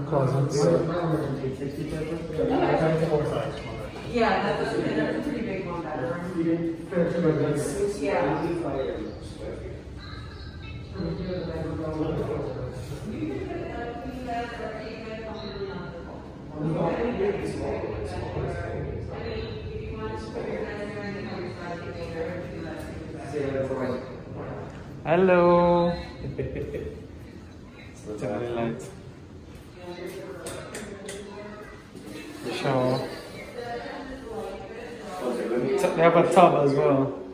closets. Yeah, that's a pretty big one bedroom. Yeah. Hello. Light. Shower. They have a tub as well.